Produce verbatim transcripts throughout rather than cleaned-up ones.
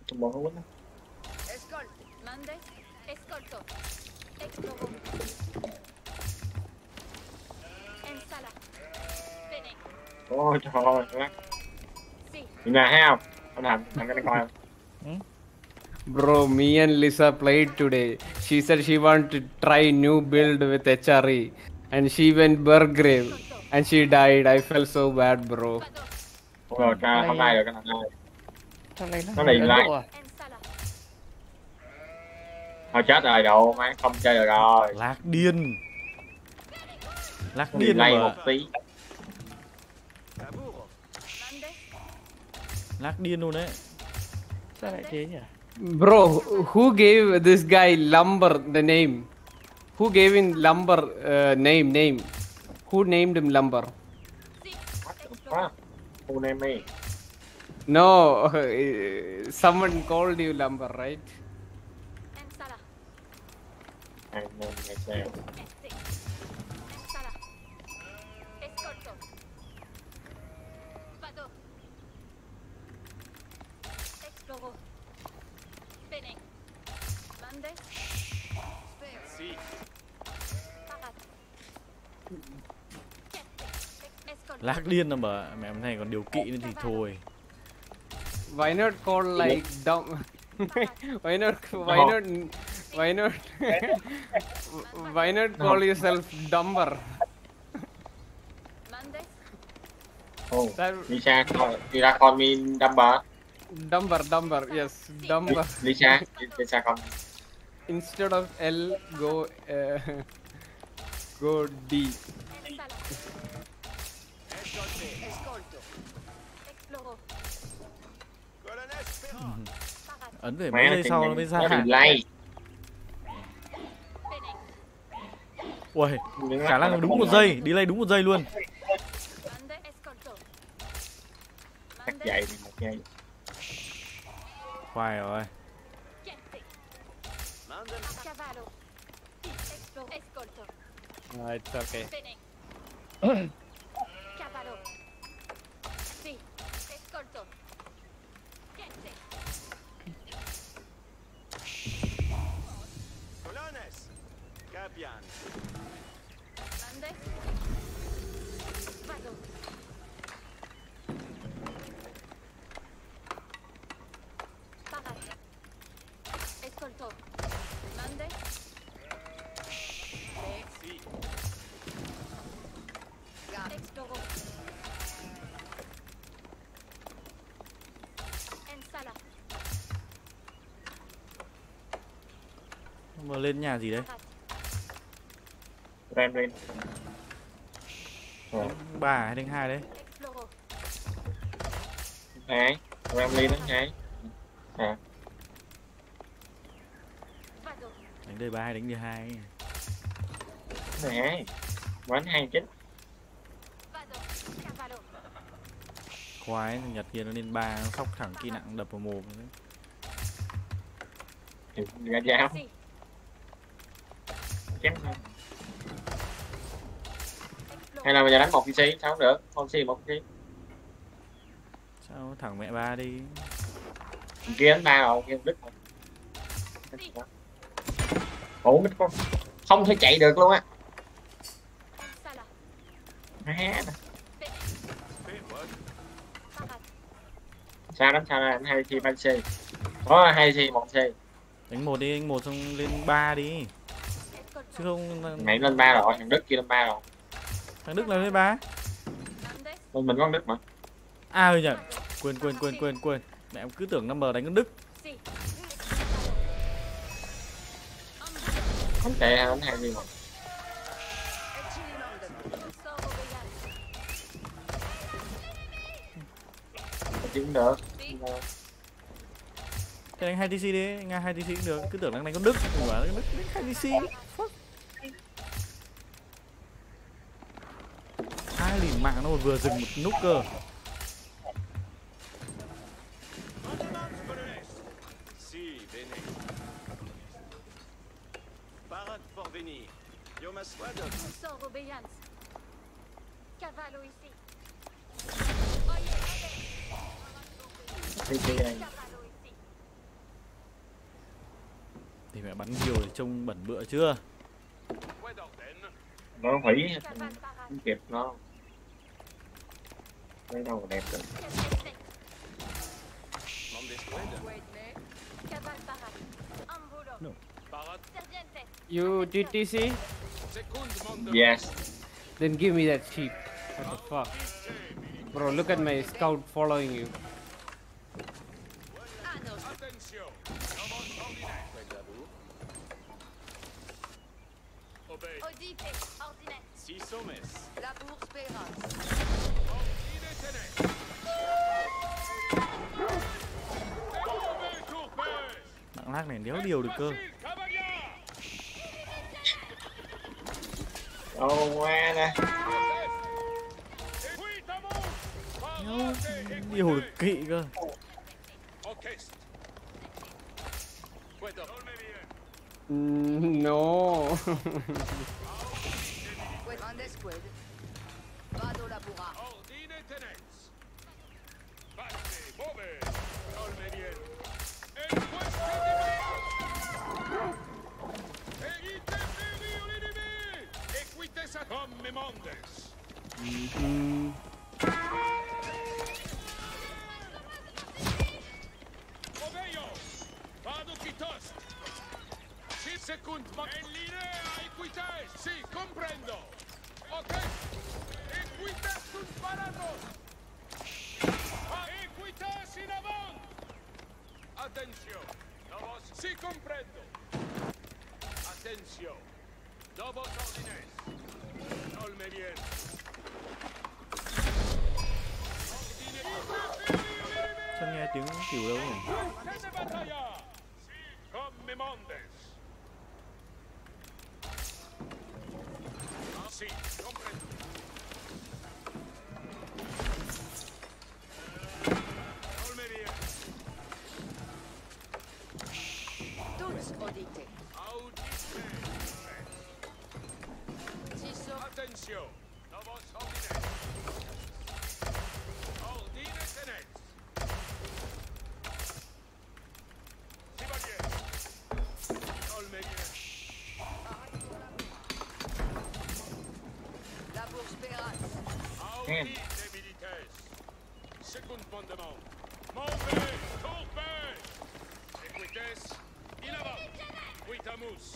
Trong bọn nó quýnh. Escort, mande, escolto. Explogo. Ensala. Bene. Ôi trời ơi, lắc. Si. Nhìn nè thấy không? Anh Thành, thằng cái coi không? Bro, me and Lisa played today. She said she wanted to try new build with H R E, and she went Burgrave, and she died. I felt so bad, bro. Không rồi, ca không ai được cái thằng này. Thằng này Nó nó đi Ấn lại. Độ à? Ensala. Thôi chết rồi, đâu má không chơi được rồi. Lạc điên. Lạc Nó đi điên lay mà. một tí. Mande. Lạc điên luôn đấy. Sao lại thế nhỉ? Bro, who gave this guy Lumber the name? Who gave him Lumber uh, name name? Who named him Lumber? Si. Quá. Who name me? No, uh, someone called you Lumber, right? Ensala. Ai nên nghe xem. Este. Ensala. Escolto. Vado. Explogo. Bene. Mande. Si. Parat. Escolto. Lạc điên là mà mẹ em này còn điều kỵ nữa thì thôi. Why not call like dumb? why not? Why No. not? Why not? why not call yourself Dumber? Mande. Oh, That Lisa, coi- Lisa call me number. Dumber, Dumber. Yes, Dumber. Lisa, Lisa call me. Instead of L, go uh, go D. Ensala. Escolto. Explogo. Parat. Ấn về Má mấy nó giây chừng sau này, nó mới ra nó bị hàng. lay. Bene. Ui, Nhưng khả nó năng đúng không một nổi. giây, đi lay đúng một giây luôn. Mande. Escolto. Cắt Mande. dậy thì một giây. Khoai rồi. Chiente. Cavallo. Explo. Escolto. Uh, it's okay. Bene. Cavallo. Si. Escolto. Chiente. Colones. Capian. Mande. Vado. Parat. Escolto. Mande. Si. Explogo. Ensala. Mà lên nhà gì đấy? Parat. Ren lên. Rồi, Đánh ba hay đánh hai đấy? Explogo. hai. Ren lên đó, hai. À, Vado. Đánh đời ba hay đánh đời hai? hai. Quán hai chín. Vado. Cavallo. Khoái, thằng Nhật kia nó lên ba, nó khóc thẳng kỹ nặng đập vào mồm đấy. Thì ra dao. Si. Chém thôi. Explogo. Hay là bây giờ đánh một pê xê, sao không được? Không xê một pê xê. Sao thẳng mẹ ba đi. Thằng kia đánh ba rồi, kia đứt rồi. Ủa, mít con. Không thể chạy được luôn á. Ensala. Má nè. Bene. Parat. Sao đánh sao đánh hai xê ba xê. Có hai xê một xê. Đánh một đi, đánh một xong lên ba đi. Escolto. Chứ không Mày lên ba rồi, thằng Đức kia lên ba rồi. thằng Đức là lên ba. Mande. Mình mình có thằng Đức mà. À ừ nhỉ. Quên quên quên quên quên. Mẹ em cứ tưởng number đánh con Đức. Si. Không chạy hay đánh hai xê một. Sorbo Vegan. Chứ cũng được. Si. Thế đánh hai tê xê đi, Nga hai tê xê cũng được. Cứ tưởng đang đánh con Đức. Đừng bảo là con Đức đánh hai tê xê. Fuck. Hai lìn mạng nó vừa dừng một nút cơ. Si, bene. Parat for venir. Yomas Wadok. Sors obéissance. Cavallo ici. Oye, oye. xê xê này. Cavallo ici. Thì mẹ bắn nhiều để trông bẩn bựa chưa? Point d'ordenne. Nó hủy Cavale parade. không kịp nó. Cái đâu mà đẹp được. Nombre d'escouade. Cavale parade. Ambulo. Parade. Serdiente. You T T C? Second monde. Yes. Then give me that sheep. What the fuck? Bro, look at my scout following you. Attention. Nombre ordinaire. Obey. Audite. Ordinaire. Six sommes. La bourse paiera. Ordine tenet. Obey tourpes. Nặng lác này đéo điều được cơ. Cavalier. Đâu qua nè. Đéo điều được kỵ cơ. Orchestre. Point d'ordenne. Mm, no. Grande squad. Vado labura. Ordine tenens. Batte, move. Colme bien. E questo di E ite feri olinivi. E quite sa come mondes. Mm. Obeio. Vado quitos. Six secondi ma en linea equites. Si, comprendo. Ok. Equites sus parados. Equites in avant. Attention. Novos. Si, comprendo. Attention. Novos ordines. Colme bien. Sao nghe tiếng kiểu đâu nhỉ? Tene battaglia. Si, come mondes. Si, comprendo. Colme bien. Tous audite. Audite. Ciso. Attention. Novos ordines. Ordine tenet. Si va bien. Colme bien. La bourse paiera. Audite milites. Second mandement. Montez, tourpes. Equites. In avant. Quitamus.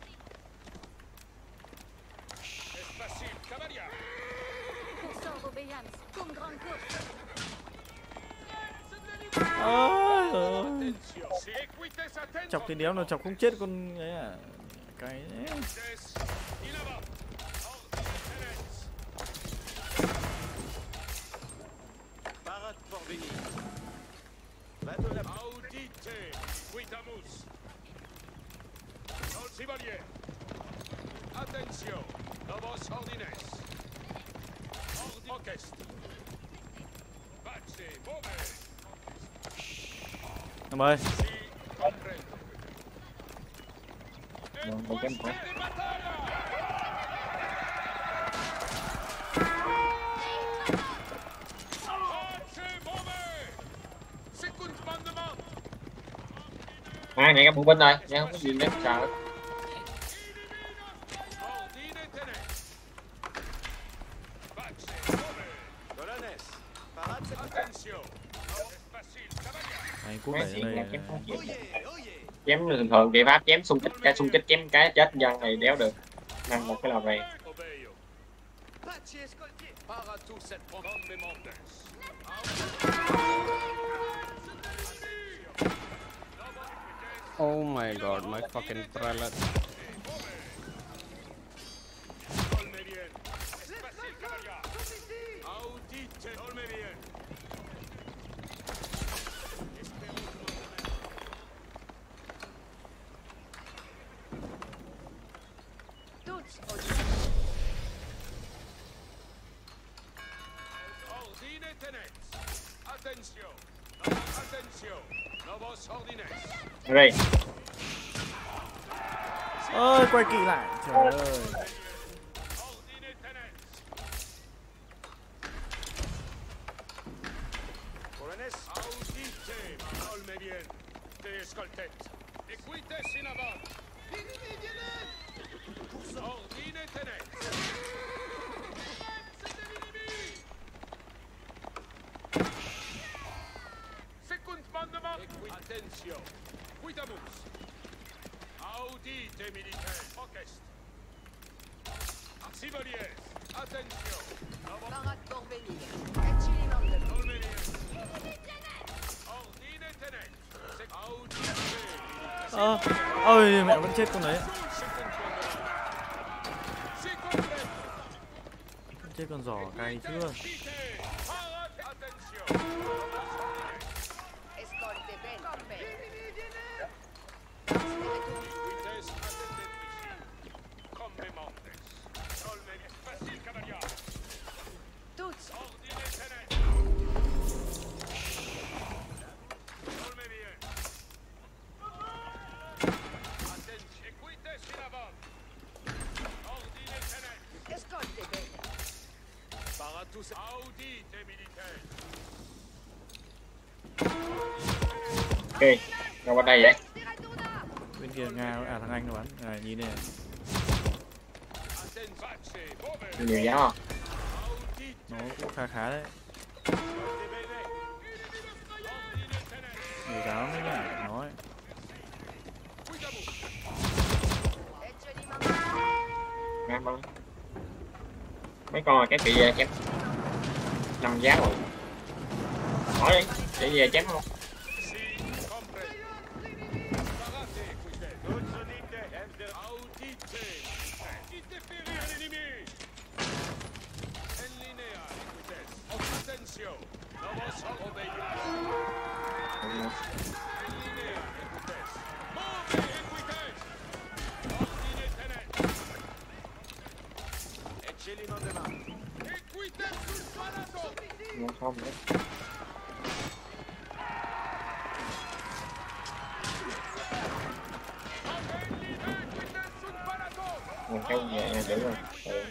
Es facile, cavalier. Cursor obéissance. Cum grand course. Ôi giời ơi. Attention. Si equites attention. Chọc thì đéo nào chọc không chết con ấy à. Cái ấy. Des. In avant. Ordine tenens. Parade pour venir. Va de la Audite. Quitamus. Sol Chevalier. Attention. Novos ordines. Ordi orchestre. Pace, move. Em ơi, Si, comprendo. E Non lo queste comprendo. di battaglia. Pace, move. Second mandement. Hai này các bộ binh rồi, nha không có gì để sợ. Ordine tenet. Pace, move. Colones. Parade, attention. Es facile, cavalier. anh Quốc Mấy đẩy xịn ra là đây. chém không chịu. Chém thường thường địa pháp chém xung kích, cái xung kích chém cái chết dân này đéo được. Nằm một cái lò này. Obeio. Para tous cette comme mondes. Oh my god, my fucking prelate. Colme bien. Es facile, cavalier. Audite. Colme bien. Tous audite. Ordine tenet. Attention. Attention. Novos ordines. Đây, Ơi, quay kỵ lại. Trời ơi. Ordine tenet. Colones. Audite. Colme bien. Te escoltet. Equitesse in avanti. Ordine tenente. Second mandement. Attention. Cuidamus. Audite militaires. Orchestre. Civiliers. Attention. Parade pour venir. Ecili mandement. Dolmeniers. Ordine tenente. Audite. Ơ, ôi mẹ vẫn chết con đấy. Vẫn chết con giỏ cay chưa? Escolte bene. Tutti. Escolte bene. Paratus audite militaires. Ok, rồi qua đây vậy. Bên kia Nga à thằng Anh nó bắn. À nhìn này. Nhiều giá không? Nó cũng khá khá đấy. Nhiều giáo đấy nhá, nói. Ngon không? Mấy con là cái bị chém năm giá rồi. Hỏi đi, để về chém không? Không không nữa. Một cái nhà giữ rồi. Ừ.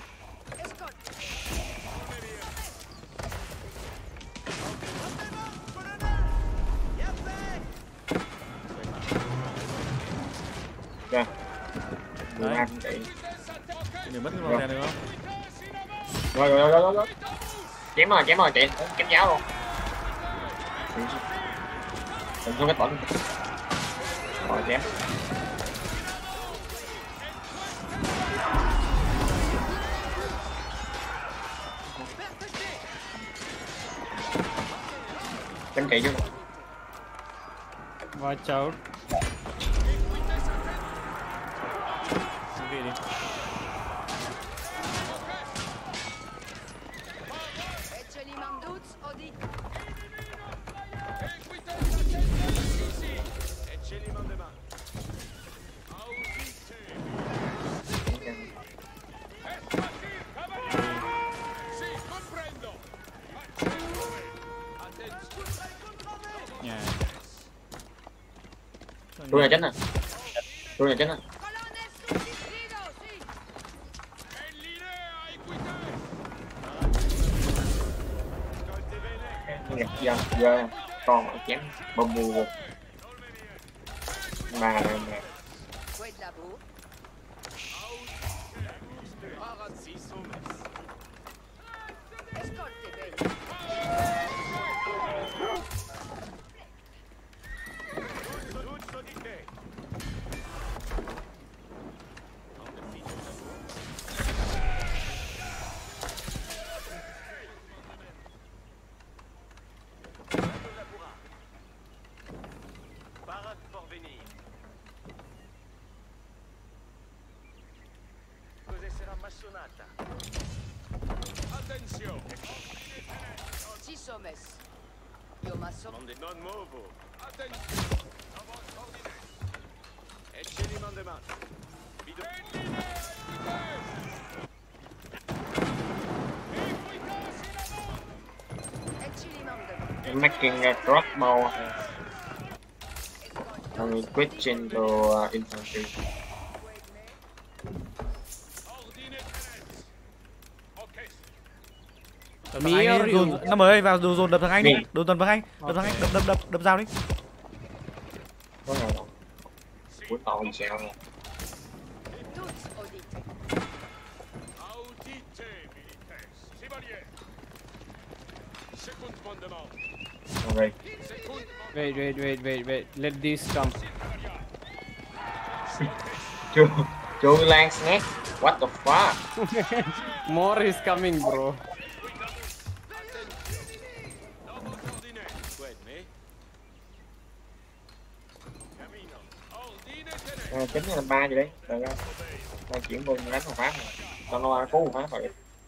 Dạ. Đấy. Ăn chạy. Đừng mất cái con xe nữa không? Rồi rồi rồi rồi rồi. Chém rồi, chém rồi chị, chém giáo luôn. Đừng xuống cái tổn. Rồi chém. Chém kỹ chứ. Watch out. Vị đi. Ecili manduts odit. Nhà. Tôi là chết nè. Tôi là chết nè. Colonne suicido, sì. Nhập dân giờ con chém bom bù mà nè. Quella bu. Escolte bene. Attention. Ci sommes. Io ma so. Non muovo. Attention. Eceli mandement. Ecili mandement. Making a crossbow and we switch into uh, infantry. Me or you? Năm ơi vào đồ dồn đập thằng Anh đi. Đồ dồn thằng Anh, đập thằng Anh, đập đập đập đập dao đi. Có nào đâu. Của tội sao nè. Tous audite. Audite milites. Chevalier. Second mandement. Ok. Second Wait, wait, wait, wait, wait. Let these come. Chu Chu Lan snack. What the fuck? More is coming, bro. À, chính là ba gì đấy. Rồi ra. Rồi chuyển vô đánh một phát này. Cho nó cứu một phát rồi.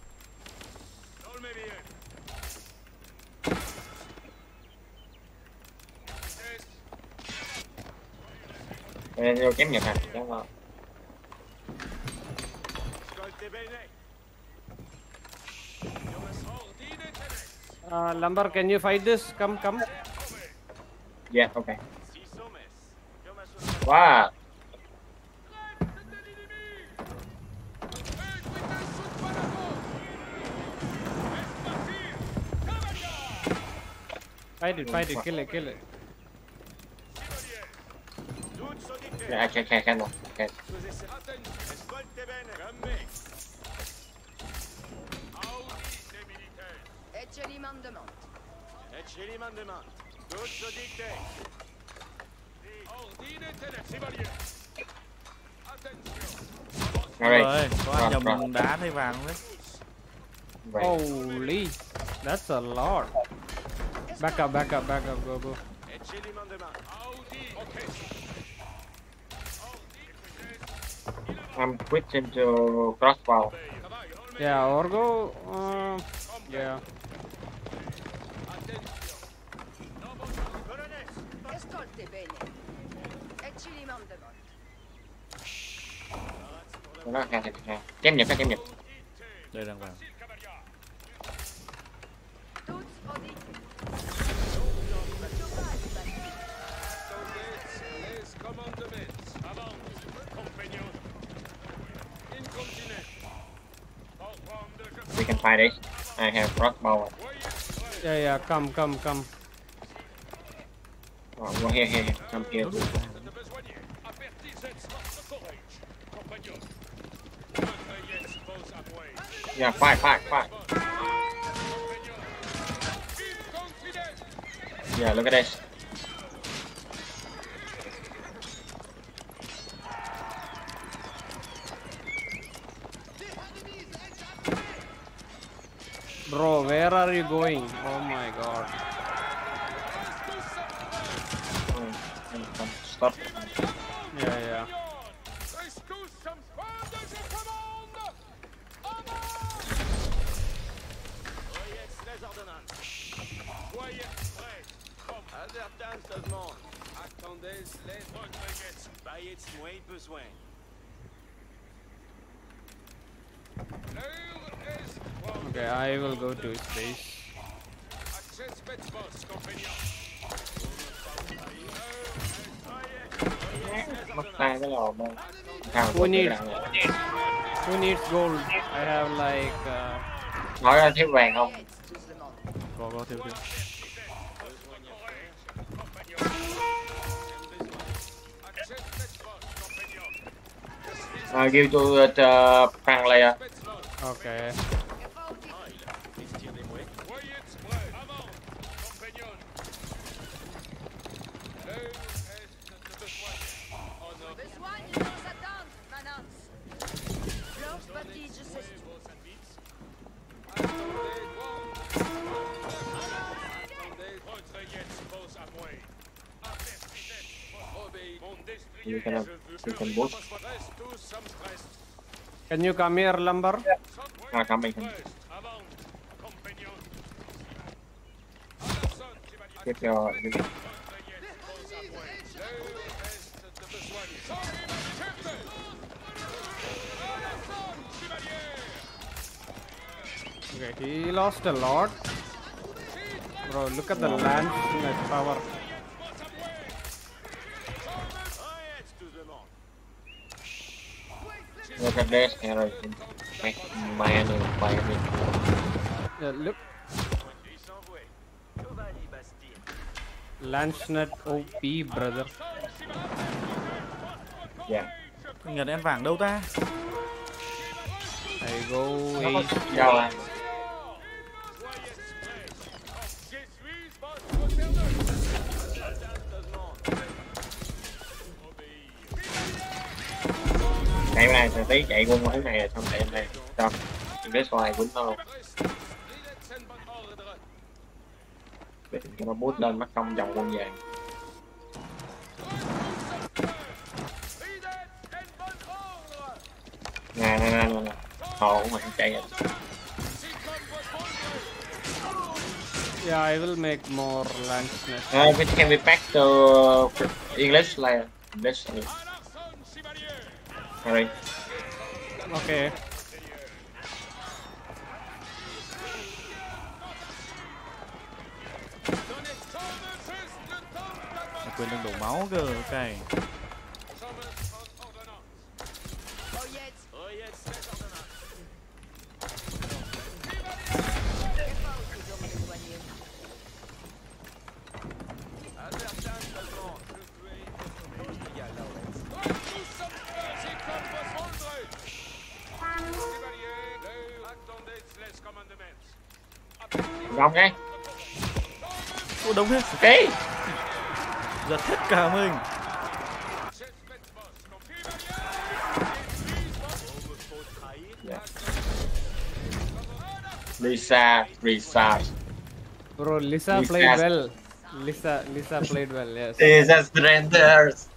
Đây, vô chém Nhật à, chém vào. Uh, Lumber, can you fight this? Come, come. Yeah, okay. Wow. Fight it, fight it, kill it, kill it. Yeah, I can, can, can, can. Ecce mandement. Ecce li mandement. Tutto dicte. Ordine tene, chevalier. Attention. Alright. Rồi, có Rồi, anh rồi. nhầm đá thấy vàng đấy. Right. Holy, that's a lot. Back up, back up, back up, go, go. Ecce li mandement. Audi. Okay. I'm switching to crossbow. Yeah, or go. Uh, yeah. Escolte bene. Ecce mandement. Nó ha, ha. Chém Nhật, chém Nhật. Đây đang vàng. Tous audite. Les commandements. Avant. Compagnon. Incontinent. We can fight it. I have crossbow. Yeah, yeah, come, come, come. Oh, well, here, here, here. Come here. Yeah, fight, fight, fight. Yeah, look at this. Bro, where are you going? Oh my god. Oh, stop. Yeah, yeah. Advertance se demande. Attendez les Rodriguez. Baillets moins besoin. Okay, I will go to his base. Access Betmos, compagnon. Mất tay cái lò mà. Thằng Who needs? Who needs gold? I have like. Uh, nói ra thiếu vàng không? Có, có, thiếu, thiếu. Uh, give to uh, Frank later. okay. You can, you can boost. Can you come here, Lumber? Ah, coming. Keep your. Keep Okay, he lost a lot. Bro, look at the land power. Look at this, and I can make my enemy play me. Yeah, look. Lancenet O P, brother. Dạ. Con Nhật ăn vàng đâu ta? I go Nó có eight. đâu à? Đây này, thằng tí chạy quân qua hướng này rồi xong chạy em đây. Xong, cái xoài quýnh nó luôn. Để cho nó boost lên mất công vòng quân vàng. Nè nè nè nè. Hồ của mình chạy rồi. Yeah, I will make more land nest. Uh, we can be back to English layer. English layer. Sorry. Okay. À, quên đừng đổ máu cơ, ok. Gông cái. Ô đông thế. Ok. Giật hết cả mình. Yeah. Lisa, Lisa. Bro, Lisa Lisa. played well. Lisa, Lisa played well. Yes. Lisa Stranders.